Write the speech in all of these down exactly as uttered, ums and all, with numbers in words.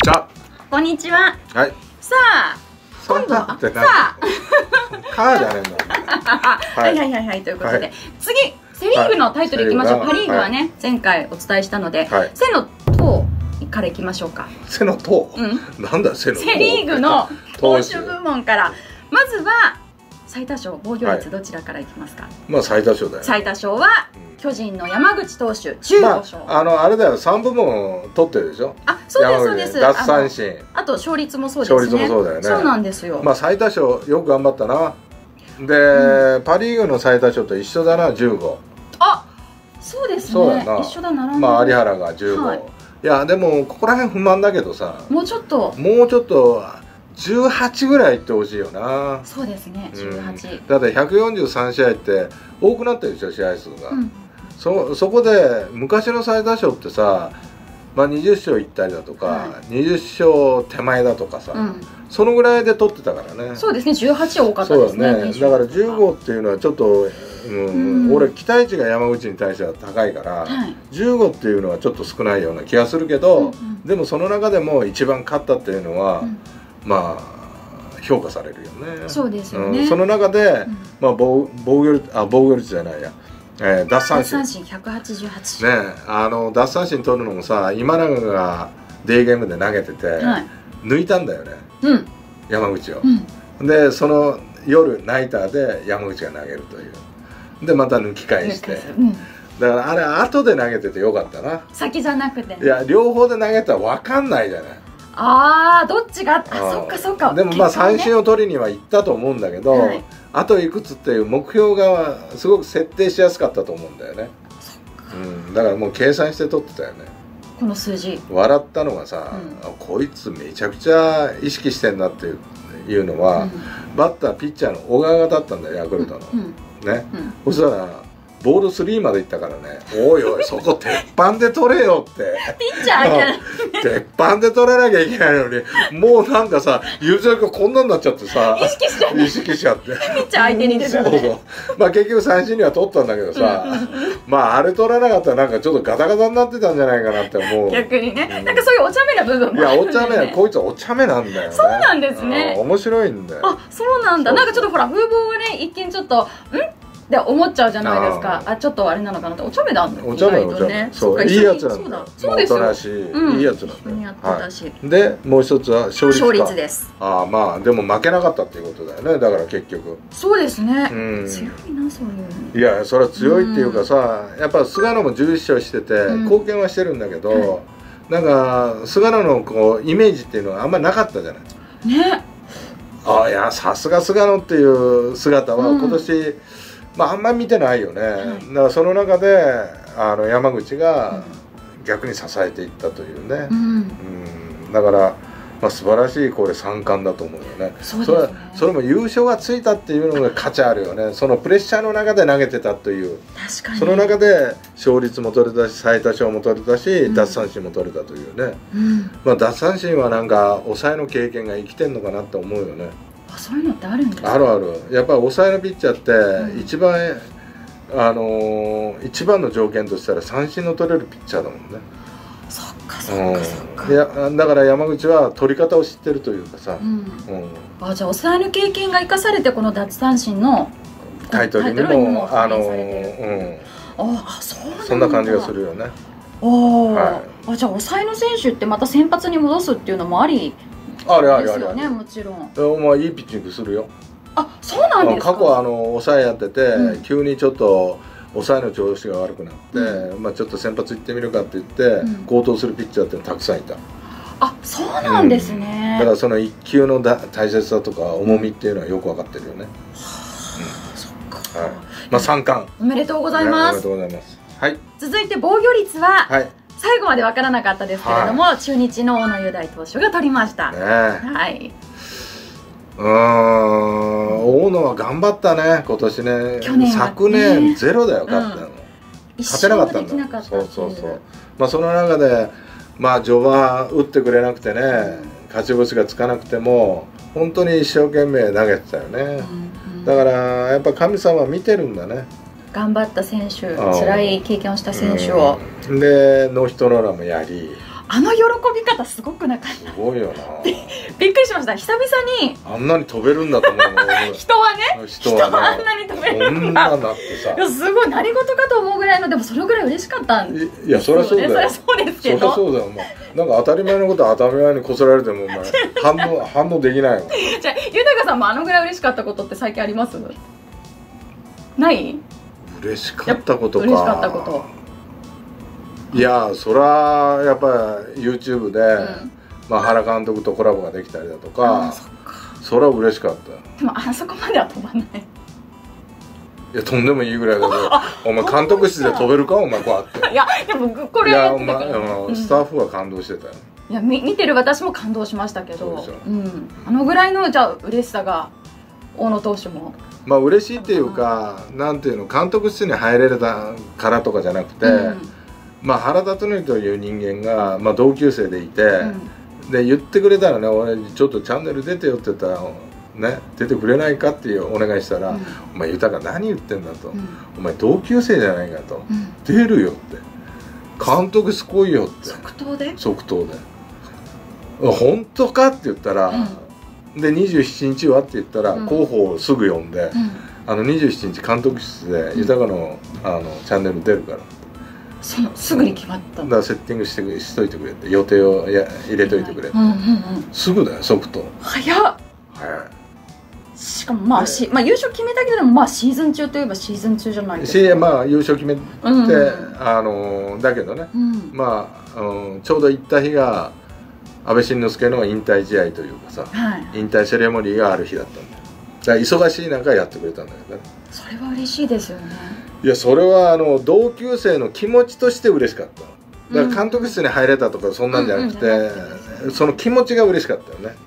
じゃこんにちは。 はい。 さあ、今度はさあ、 カーじゃねえんだ。 はいはいはいはいということで、次セリーグのタイトルいきましょう。パリーグはね前回お伝えしたので、セの塔からいきましょうか。 セの塔。 うん。 なんだセの塔。 セリーグの投手部門からまずは最多勝防御率どちらからいきますか。 まあ最多勝だよ。 最多勝は巨人の山口投手じゅうご勝。 あのあれだよ、さん部門取ってるでしょ。 あ、そうですそうです。 奪三振。 あと勝率もそうですね。 勝率もそうだよね。 そうなんですよ。 まあ最多勝よく頑張ったな。でパリーグの最多勝と一緒だな、じゅうご。 あ、そうですね。一緒だな。 まあ有原がじゅうご。いやでもここら辺不満だけどさ。 もうちょっと。 もうちょっと。じゅうはちぐらいいってほしいよな。 そうですね、じゅうはち、うん、 だってひゃくよんじゅうさん試合って多くなってるでしょ、試合数が、うん、そ, そこで昔の最多勝ってさ、まあ、にじゅっ勝いったりだとか、はい、にじゅっ勝手前だとかさ、うん、そのぐらいで取ってたからね。 そうですね、じゅうはち多かったですね。 そうだね、だからじゅうごっていうのはちょっと、うんうん、俺期待値が山口に対しては高いから、はい、じゅうごっていうのはちょっと少ないような気がするけど、うんうん、でもその中でも一番勝ったっていうのは、うん、まあ評価されるよね。 そうですよね。 うん、その中で、うん、まあ防防御率あ防御率じゃないや、えー、奪三振。奪三振ひゃくはちじゅうはち。ね、あの奪三振取るのもさ、今永がデーゲームで投げてて、はい、抜いたんだよね。うん、山口を。うん、でその夜ナイターで山口が投げるという。でまた抜き返して。うん、だからあれ後で投げててよかったな。 先じゃなくて、ね。 いや両方で投げたら分かんないじゃない。 ああ、どっちが、あ、そっかそっか。 でもまあ三振を取りには行ったと思うんだけど、はい、あといくつっていう目標がすごく設定しやすかったと思うんだよね。うん、だからもう計算して取ってたよね。 この数字。 笑ったのがさ、うん、こいつめちゃくちゃ意識してんなっていうのは、うん、バッターピッチャーの小川が立ったんだよ、ヤクルトの。うん、ね、うん、そしたらボールスリーまでいったからね、おいおいそこ鉄板で取れよってピッチャーや鉄板で取らなきゃいけないのに、もうなんかさゆうちゃんがこんなになっちゃってさ、 意識しちゃって意識しちゃってピッチャー相手にですよね。そうそう、 まあ結局三振には取ったんだけどさ、まああれ取らなかったらなんかちょっとガタガタになってたんじゃないかなって思う。 逆にね、うん、なんかそういうお茶目な部分もあるんで、ね、 いやお茶目な、こいつはお茶目なんだよね。 そうなんですね。 面白いんだよ。 あ、そうなんだ。なんかちょっとほら風貌がね、一見ちょっとんで思っちゃうじゃないですか。あ、ちょっとあれなのかなって。お茶目なんだ。 お茶目、お茶目。そう、いいやつなんだ。 そうですよ。 いいやつなんだ。 やってたし。 で、もう一つは勝率。 勝率です。 ああ、まあでも負けなかったっていうことだよね。だから結局。 そうですね。強いな、そういう。 いや、それは強いっていうかさ、やっぱ菅野もじゅういっ勝してて貢献はしてるんだけど、なんか菅野のこうイメージっていうのはあんまりなかったじゃない。 ね。 ああ、いや、さすが菅野っていう姿は今年。まああんまり見てないよね、はい、だからその中であの山口が逆に支えていったというね、うん、うん、だから、まあ、素晴らしいこれ三冠だと思うよね。それ、ね、それも優勝がついたっていうのが価値あるよね。そのプレッシャーの中で投げてたという、 確かにその中で勝率も取れたし最多勝も取れたし、うん、奪三振も取れたというね、うん、まあ奪三振はなんか抑えの経験が生きてんのかなって思うよね。 そういうのってあるんですか？ あるある。やっぱり抑えのピッチャーって一番、うん、あのー、一番の条件としたら三振の取れるピッチャーだもんね。 そっかそっかそっか。 いやだから山口は取り方を知ってるというかさ、うんうん、 あ、じゃあ抑えの経験が生かされてこの奪三振のタイトルにもあのー、うん、 あ、そうなんだ。 そんな感じがするよね。 お、はい、あ、じゃあ抑えの選手ってまた先発に戻すっていうのもありあるあるあるある。もちろん。 お前いいピッチングするよ。 あ、そうなんですか。 過去あの抑えやってて、うん、急にちょっと抑えの調子が悪くなって、うん、まあちょっと先発行ってみるかって言って、うん、高騰するピッチャーってたくさんいた。 あ、そうなんですね。 うん、だからその一球のだ大切さとか重みっていうのはよく分かってるよね。 そっか。はい。 まあ三冠。 おめでとうございます。 おめでとうございます。はい。 続いて防御率は。 はい。 最後まで分からなかったですけれども、はい、中日の大野雄大投手が取りました。ね、はい。 うーん、大野は頑張ったね今年ね。 去年はね、 昨年ゼロだよ、勝ったの、うん、勝てなかったんだ。 そうそうそう。まあその中でまあ序盤打ってくれなくてね、うん、勝ち星がつかなくても本当に一生懸命投げてたよね。うんうん、だからやっぱ神様は見てるんだね。 頑張った選手、辛い経験をした選手を、 うん、でノーヒットノーランもやり、 ああの喜び方すごくなかった？ すごいよな。 びっくりしました。久々にあんなに飛べるんだと思う。 人はね、人はあんなに飛べるんだ。 こんなだってさ、 いやすごい何事かと思うぐらいの、でもそれぐらい嬉しかったんですよね。 いやそりゃそうだよ。 そりゃそうですけど。 そりゃそうだよ。まあなんか当たり前のことは当たり前にこすられてもお前反応反応できないよ。 じゃあ豊さんもあのぐらい嬉しかったことって最近あります？ない？ 嬉しかったことか。 嬉しかったこと。 いやそりゃやっぱり YouTube で、うん、まあ原監督とコラボができたりだとか、そ, それは嬉ししかった。 でもあそこまでは飛ばない。いや飛んでもいいぐらいだけどお前監督室で飛べるかお前こうやって。 いやでもこれいやお前、うん、スタッフは感動してたよ。 いや見見てる私も感動しましたけど、うん、あのぐらいのじゃあ嬉しさが大野投手も。 まあ嬉しいっていうか、なんていうの、監督室に入れたからとかじゃなくて、うん、まあ原辰徳という人間が、まあ、同級生でいて、うん、で言ってくれたらね、俺ちょっとチャンネル出てよって言ったらね、出てくれないかっていうお願いしたら、うん、お前豊何言ってんだと、うん、お前同級生じゃないかと、うん、出るよって監督すごいよって即答で即答で本当かって言ったら、うん、でにじゅうしちにちはって言ったら、うん、候補をすぐ呼んで、うん、あのにじゅうしちにち監督室で豊の、あのチャンネル出るからそのすぐに決まっただからセッティングしてしといてくれって予定をや入れといてくれって、うんうんうん、すぐだよ即答早っ早いしかもまあ、しまあ優勝決めたけども、まあシーズン中といえばシーズン中じゃないですか。 しまあ優勝決めて、うんうん、あのだけどね、うん、まあ、うん、ちょうど行った日が安倍晋之助の引退試合というかさ、はい、引退セレモニーがある日だったんだよ。だから忙しい中やってくれたんだけどね。 それは嬉しいですよね。 いやそれはあの同級生の気持ちとして嬉しかった。だから監督室に入れたとかそんなんじゃなくて、うんうん、その気持ちが嬉しかったよね。 うん、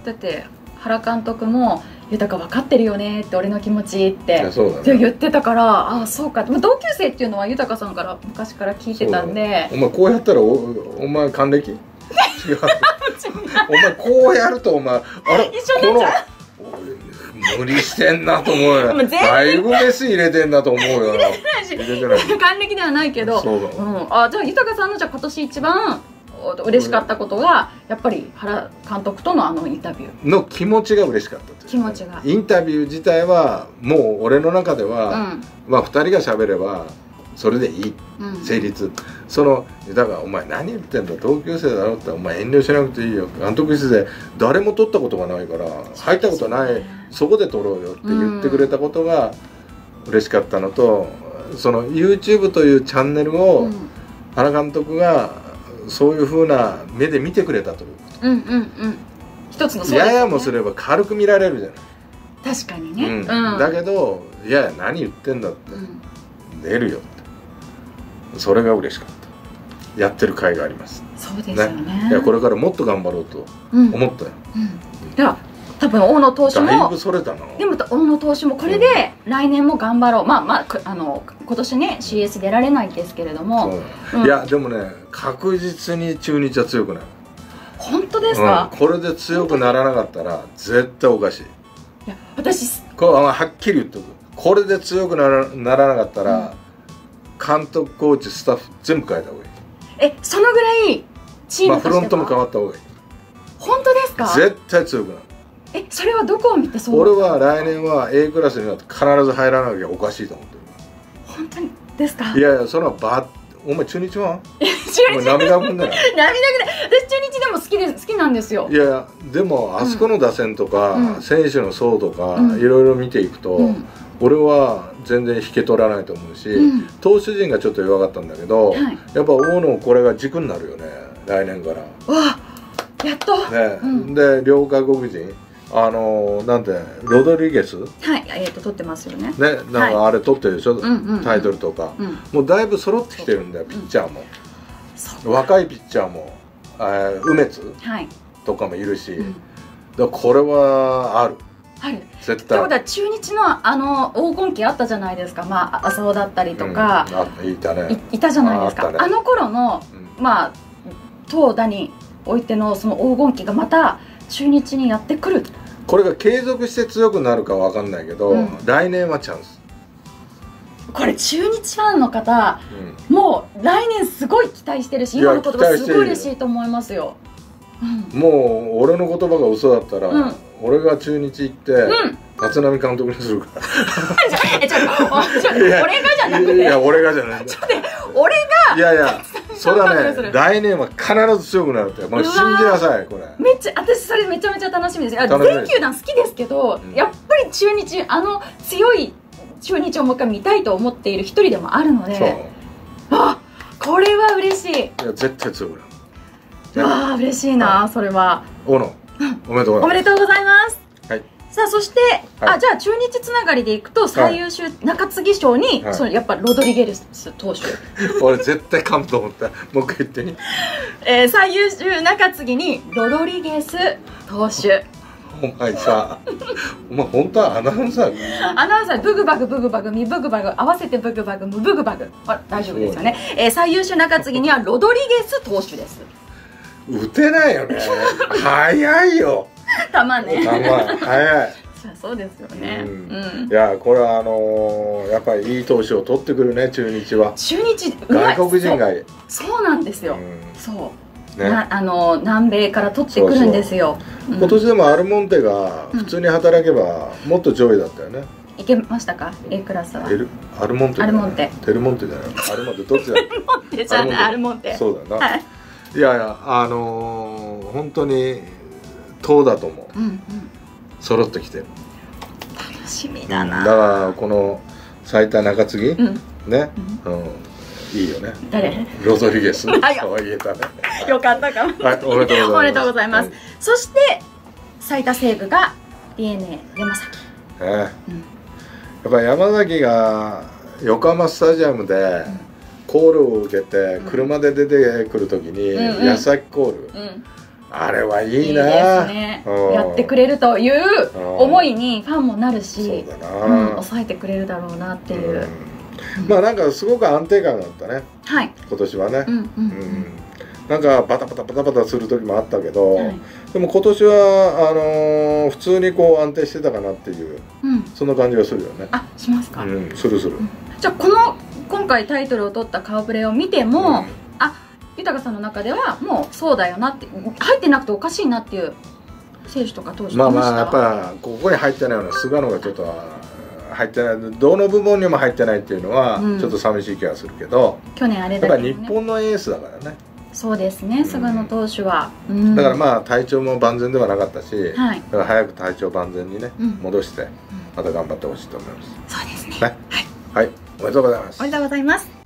だって原監督も豊分かってるよねって俺の気持ちって言ってたから、ああそうか、まあ、同級生っていうのは豊さんから昔から聞いてたんで、 お前こうやったら お, お前還暦違うお前こうやるとお前あれ一緒になっちゃう無理してんなと思うよ。だいぶメス入れてんなと思うよ。入れてないし入れてない還暦ではないけど、そうだ、うん、あじゃあ豊さんのじゃあ今年一番嬉しかったことはやっぱり原監督とのあのインタビューの気持ちが嬉しかった、ね、 気持ちがインタビュー自体はもう俺の中では、うん、まあふたりが喋ればそれでいい、うん、成立。そのだからお前何言ってんだ同級生だろってお前遠慮しなくていいよ監督室で誰も取ったことがないから入ったことない、ね、そこで取ろうよって言ってくれたことが嬉しかったのと、うん、その YouTube というチャンネルを原監督がそういう風な目で見てくれたということ。うんうんうん。一つのそうですね。ややもすれば軽く見られるじゃない。 確かにね。うん。 だけどいやいや何言ってんだって、うん、出るよってそれが嬉しかった。やってる甲斐があります。 そうですよね。ねいやこれからもっと頑張ろうと思ったよ。うんうん、 では多分大野投手もだいぶそれたな。 でも大野投手もこれで来年も頑張ろう、うん、まあまああの今年ね シーエス 出られないんですけれども、 うん、いやでもね確実に中日は強くなる。 本当ですか、 うん、これで強くならなかったら絶対おかしい。いや私これはっきり言っとく。これで強くな ら, ならなかったら、うん、監督コーチスタッフ全部変えた方がいい。 えそのぐらいチームとしては、まあ、 フロントも変わった方がいい。 本当ですか。 絶対強くなる。 えそれはどこを見てそう。 俺は来年は A クラスになって必ず入らなきゃおかしいと思ってる。 本当にですか。 いやいやそのバお前中日は中日涙ぐんでない。 涙ぐんで私中日でも好きで好きなんですよ。 いやいやでもあそこの打線とか、うん、選手の層とか、うん、いろいろ見ていくと、うん、俺は全然引け取らないと思うし、うん、投手陣がちょっと弱かったんだけど、はい、やっぱ大野これが軸になるよね来年から。 わやっと、 ねうん、で両外国人あのー、なんてロドリゲスはいえー、と取ってますよね。 ねなんかあれ取ってるでしょ、はい、タイトルとか、うん、もうだいぶ揃ってきてるんだよピッチャーも、うん、若いピッチャーも、えー、梅津、はい、とかもいるし、うん、だこれはあるある絶対。ということは中日のあの黄金期あったじゃないですか。まあ浅尾だったりとか、 うん、いたねい, いたじゃないですか あ,、ね、あの頃の、うん、まあ投打においてのその黄金期がまた中日にやってくる。 これが継続して強くなるかわかんないけど、うん、来年はチャンス。 これ中日ファンの方、うん、もう来年すごい期待待してるし、今の言葉すごい嬉しいと思いますよ。 うん、もう俺の言葉が嘘だったら、うん、俺が中日行って、うん、立浪監督にするから。 え、ちょっと俺がじゃなくて、 いや俺がじゃない。 ちょっと俺が、 いやいや、それはね、来年は必ず強くなるって、もう信じなさいこれ。 めっちゃ、私それめちゃめちゃ楽しみです。あ、全球団好きですけど、うん、やっぱり中日、あの強い中日をもう一回見たいと思っている一人でもあるので、あ、これは嬉しい。いや絶対強くなる。 わあ、嬉しいな、それは。 大野、おめでとうございます。 おめでとうございます。はい。さあ、そして、 はい、 あ、じゃあ中日つながりでいくと最優秀中継ぎ賞に、はい、そのやっぱロドリゲス投手。 俺絶対噛むと思った。もう一回言ってに。 えー、最優秀中継ぎにロドリゲス投手。 お前さ、お前本当はアナウンサー。 アナウンサー、ブグバグブグバグミブグバグ合わせてブグバグムブグバグ。あ、大丈夫ですよね。えー、最優秀中継ぎにはロドリゲス投手です。 打てないよね。早いよ。 たまね。 たま早い。 そうですよね。 うん。いや、これはあのやっぱりいい投手を取ってくるね、中日は。 中日外国人が。 そうなんですよ。そう。あの南米から取ってくるんですよ。 今年でもアルモンテが普通に働けばもっと上位だったよね。 いけましたか、A クラスは。 アルモンテ。 アルモンテ。 テルモンテじゃない。アルモンテどっちだ。 アルモンテじゃない、アルモンテ。 そうだな。いやいや、あの本当に投だと思う。揃ってきてる。 楽しみだな。 だからこの最多中継ぎね、いいよね。 誰？ ロドリゲス。あ、言えたね。 よかったかも。 はい、おめでとうございます。 おめでとうございます。そして最多セーブが ディーエヌエー 山崎。 ええ。やっぱり山崎が横浜スタジアムでコールを受けて車で出てくるときに矢崎コール。あれはいいな。 やってくれるという思いにファンもなるし、抑えてくれるだろうなっていう。 まあなんかすごく安定感があったね。 はい。 今年はね。なんかバタバタバタバタする時もあったけど、でも今年はあの普通にこう安定してたかなっていうそんな感じがするよね。 あ、しますか。 うん、するする。 じゃあこの今回タイトルを取った顔ぶれを見ても、あ、豊さんの中ではもうそうだよなって、入ってなくておかしいなっていう選手とか投手いました？ まあまあやっぱここに入ってないような菅野がちょっと入ってない、どの部門にも入ってないっていうのはちょっと寂しい気がするけど、 去年あれだけどね、 やっぱ日本のエースだからね。 そうですね、菅野投手は。 だからまあ体調も万全ではなかったし、だから早く体調万全にね戻してまた頑張ってほしいと思います。 そうですね。 はい、おめでとうございます。 おめでとうございます。